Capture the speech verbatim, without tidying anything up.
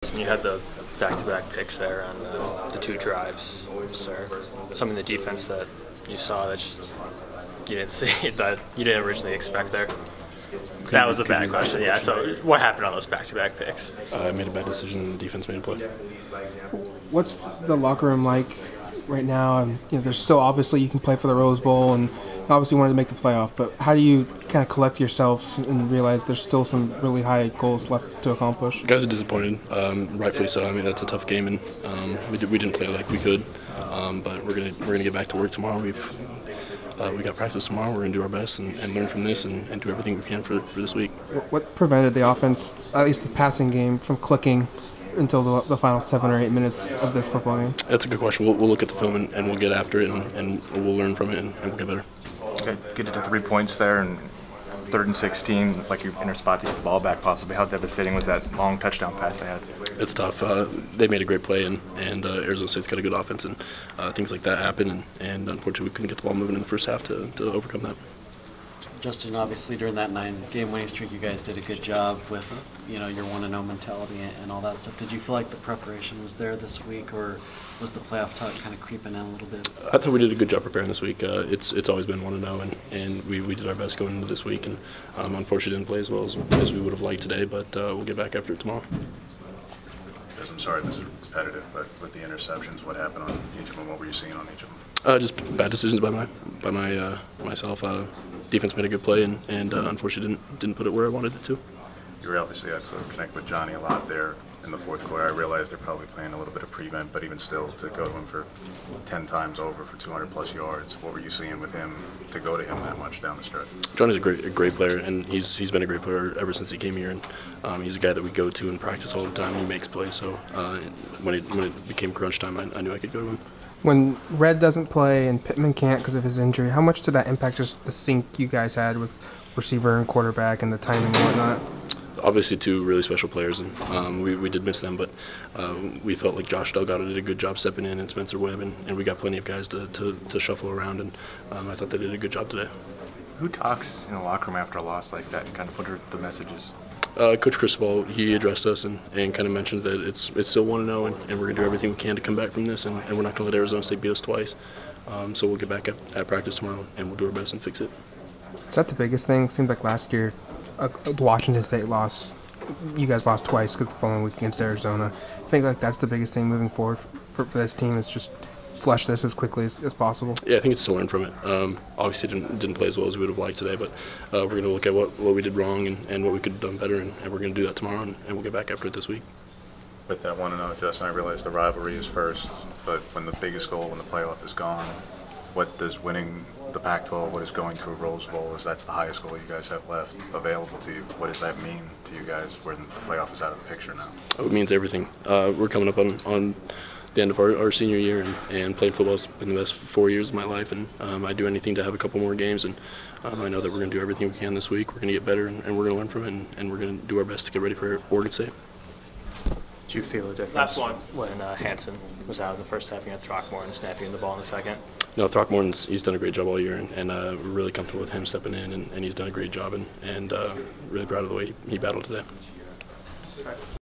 Justin, you had the back-to-back picks there on the, the two drives. Was there something in the defense that you saw that just, you didn't see, that you didn't originally expect there? Could that was a bad question. Yeah. So what happened on those back-to-back picks? Uh, I made a bad decision, and the defense made a play. What's the locker room like right now? And you know, there's still obviously you can play for the Rose Bowl, and obviously wanted to make the playoff. But how do you kind of collect yourselves and realize there's still some really high goals left to accomplish? Guys are disappointed, um, rightfully so. I mean, that's a tough game, and um, we, did, we didn't play like we could. Um, but we're gonna we're gonna get back to work tomorrow. We've uh, we got practice tomorrow. We're gonna do our best and, and learn from this and, and do everything we can for for this week. What prevented the offense, at least the passing game, from clicking until the, the final seven or eight minutes of this football game? That's a good question. We'll, we'll look at the film and, and we'll get after it and, and we'll learn from it and, and we'll get better. Okay, get it to three points there, and third and sixteen, like you're in a spot to get the ball back possibly. How devastating was that long touchdown pass they had? It's tough. Uh, they made a great play, and, and uh, Arizona State's got a good offense, and uh, things like that happen, and, and unfortunately we couldn't get the ball moving in the first half to, to overcome that. Justin, obviously during that nine-game winning streak, you guys did a good job with, you know, your one and oh mentality and all that stuff. Did you feel like the preparation was there this week, or was the playoff talk kind of creeping in a little bit? I thought we did a good job preparing this week. Uh, it's it's always been one and oh, and and we, we did our best going into this week, and um, unfortunately didn't play as well as, as we would have liked today, but uh, we'll get back after it tomorrow. I'm sorry this is competitive, but with the interceptions, what happened on each of them? What were you seeing on each of them? Uh, just bad decisions by my by my uh, myself. Uh, defense made a good play, and, and uh, unfortunately didn't didn't put it where I wanted it to. You were obviously able to connect with Johnny a lot there in the fourth quarter. I realize they're probably playing a little bit of prevent, but even still, to go to him for ten times over for two hundred plus yards, what were you seeing with him to go to him that much down the stretch? Johnny's a great a great player, and he's he's been a great player ever since he came here, and um, he's a guy that we go to in practice all the time. He makes plays, so uh, when it when it became crunch time, I, I knew I could go to him. When Red doesn't play and Pittman can't because of his injury, how much did that impact just the sync you guys had with receiver and quarterback and the timing and whatnot? Obviously two really special players, and um, we, we did miss them, but uh, we felt like Josh Delgado did a good job stepping in, and Spencer Webb, and, and we got plenty of guys to, to, to shuffle around, and um, I thought they did a good job today. Who talks in the locker room after a loss like that, and kind of what are the messages? Uh, Coach Cristobal, he addressed us and, and kind of mentioned that it's it's still one and oh, and, and we're going to do everything we can to come back from this, and, and we're not going to let Arizona State beat us twice. Um, so we'll get back at, at practice tomorrow, and we'll do our best and fix it. Is that the biggest thing? Seemed like last year, uh, the Washington State loss, you guys lost twice because the following week against Arizona. I think like that's the biggest thing moving forward for, for this team is just flush this as quickly as, as possible. Yeah, I think it's to learn from it. Um, obviously didn't didn't play as well as we would have liked today, but uh, we're going to look at what, what we did wrong and, and what we could have done better, and, and we're going to do that tomorrow, and, and we'll get back after it this week. With that one and oh, Justin, I realize the rivalry is first, but when the biggest goal, when the playoff is gone, what does winning the Pac twelve, what is going to a Rose Bowl, is that's the highest goal you guys have left available to you. What does that mean to you guys when the playoff is out of the picture now? Oh, it means everything. Uh, we're coming up on, on the end of our, our senior year, and, and playing football has been the best four years of my life, and um, I'd do anything to have a couple more games, and um, I know that we're going to do everything we can this week. We're going to get better, and, and we're going to learn from it, and, and we're going to do our best to get ready for Oregon State. Did you feel a difference last one when uh, Hansen was out in the first half, you had Throckmorton snapping the ball in the second? No, Throckmorton's he's done a great job all year, and, and uh, we're really comfortable with him stepping in, and, and he's done a great job, and, and uh, really proud of the way he battled today.